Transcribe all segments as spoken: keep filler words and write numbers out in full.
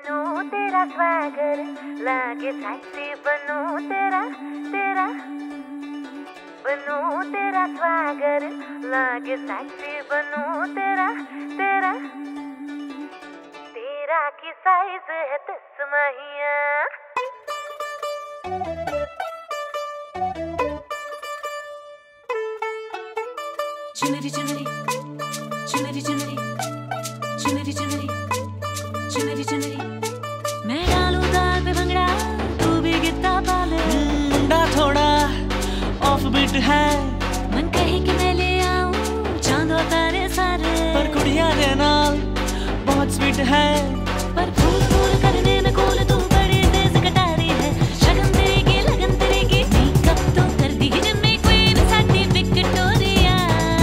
बनूं तेरा स्वैगर, लागे सेक्सी बनूं तेरा तेरा, बनूं तेरा स्वैगर, लागे सेक्सी बनूं तेरा तेरा, तेरा की साइज है दस महिया। चुनरी चुनरी चुनरी चुनरी चुनरी चुनरी चुनरी चुनरी, मैं डालूं ताल पे भंगड़ा, तू भी गिद्दा पाले। मुंडा थोड़ा ऑफ बीट है, मन कहे कि मैं ले आऊं चांद और तारे सारे, पर कुड़िया दे नाल बहुत स्वीट है। पर फूल फूल करने में कूल तू बड़ी तेज कटारी है, शगन तेरी की लगन तेरी की, मेकअप तो कर दी जिम्मी क्वीन साडी विक्टोरिया।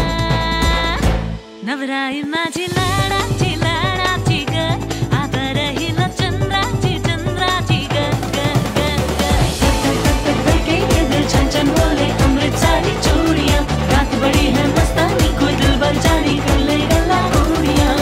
नवराई माझी लाडाची लाडाची ग, आता राहील चंद्राची चंद्राची ग ग ग ग। धड़के ये दिल छन छन बोले अमृत सारी चूड़ियां, रात बड़ी है मस्तानी कोई दिल भर जानी कर ले गला उड़ियां।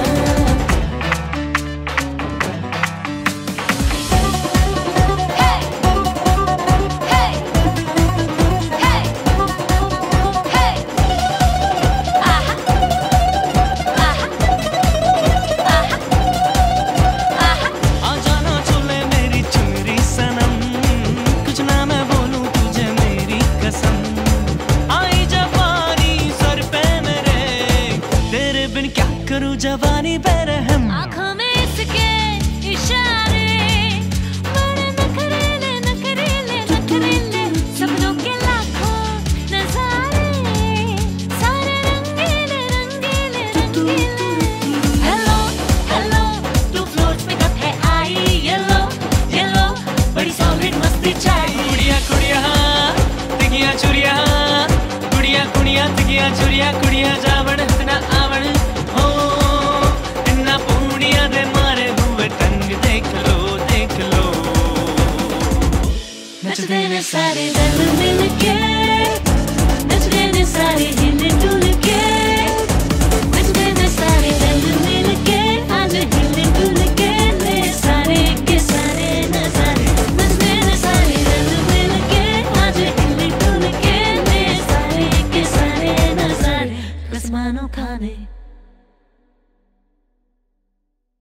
जवानी पे रहम, आँखों में इसके इशारे, बड़े नखरेले नखरेले नखरेले, सपनों के लाखों नजारे, सारे रंगीले रंगीले रंगीले। हेलो हेलो तू फ्लोर पे कब है आई, येलो येलो बड़ी सॉलिड मस्ती छाई। कुड़िया कुड़िया तिगिया चुरिया, कुड़िया कुड़िया तिगिया चुरिया, कुड़िया जावड़ इतना आवड़ हो, इतना पूड़िया दे मारे हुए टंग देख लो देख लो। नचते ने सारे दल मिल के